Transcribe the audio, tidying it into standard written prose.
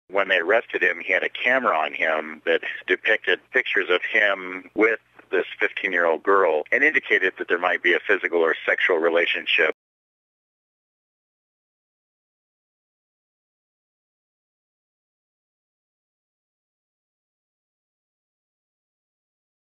When they arrested him, he had a camera on him that depicted pictures of him with this 15-year-old girl and indicated that there might be a physical or sexual relationship.